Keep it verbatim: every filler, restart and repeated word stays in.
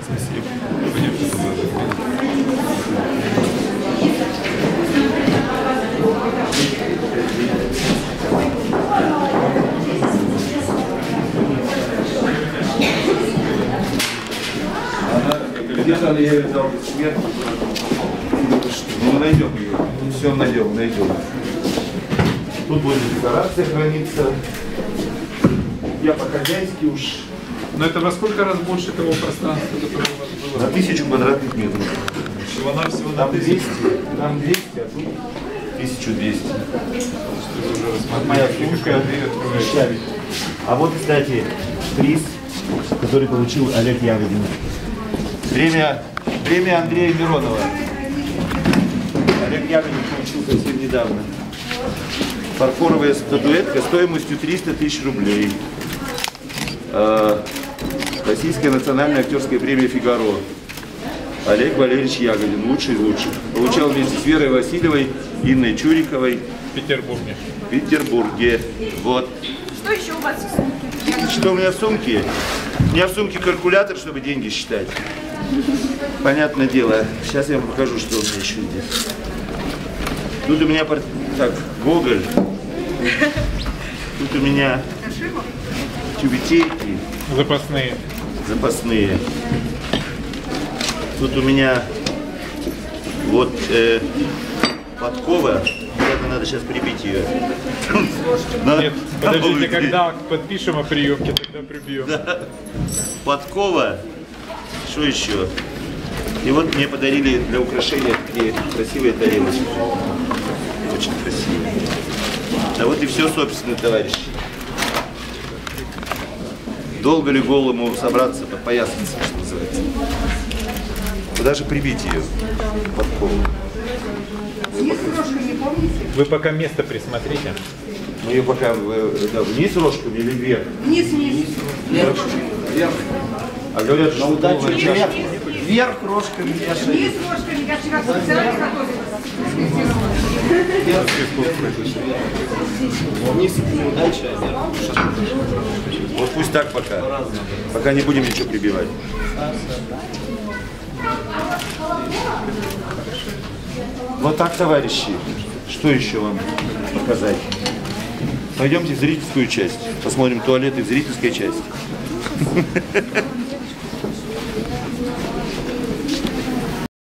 Спасибо. Пойдемте поближе. Где-то я ее взял сверху. Ну, найдем ее. Все найдем, найдем. Тут будет декорация храниться. Я по-хозяйски уж. Но это во сколько раз больше того пространства, которое у вас было? На тысячу квадратных метров. Всего-навсего на Там тысячу. двести, там двести, а тут тысяча двести. Вот Моя сумка. А вот, кстати, приз, который получил Олег Ягодин. Премия, премия Андрея Миронова. Олег Ягодин получил совсем недавно. Фарфоровая статуэтка стоимостью триста тысяч рублей. Э, Российская национальная актерская премия «Фигаро». Олег Валерьевич Ягодин, лучший из лучших. Получал вместе с Верой Васильевой, Инной Чуриковой. В Петербурге. В Петербурге. Вот. Что еще у вас в сумке? Что у меня в сумке? У меня в сумке калькулятор, чтобы деньги считать. Понятное дело. Сейчас я вам покажу, что у меня еще здесь. Тут у меня, так, Гоголь. Тут у меня тюбетейки. Запасные. Запасные. Тут у меня вот э, подкова. Наверное, надо сейчас прибить ее. Нет, подождите, когда подпишем о приемке, тогда прибьем. Да. Подкова. Что еще? И вот мне подарили для украшения такие красивые тарелочки. Очень красивые. А вот и все, собственно, товарищи. Долго ли голому собраться, подпоясаться, что называется. Куда же прибить ее? Подкову. Вы пока место присмотрите. Ну ее пока да, вниз рожками или вверх? Вниз, вниз. Вверх. Вверх. А говорят, что удача Вверх, вверх рожками вешай. Вниз рожками, я вчера специально готовилась. Вниз удача, а вверх. Вот пусть так пока. Пока не будем ничего прибивать. Вот так, товарищи. Что еще вам показать? Пойдемте в зрительскую часть. Посмотрим туалеты в зрительской части.